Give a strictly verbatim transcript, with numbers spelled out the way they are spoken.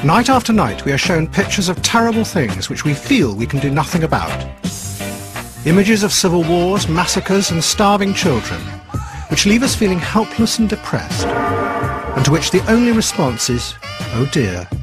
Night after night we are shown pictures of terrible things which we feel we can do nothing about. Images of civil wars, massacres and starving children, which leave us feeling helpless and depressed, and to which the only response is, oh dear,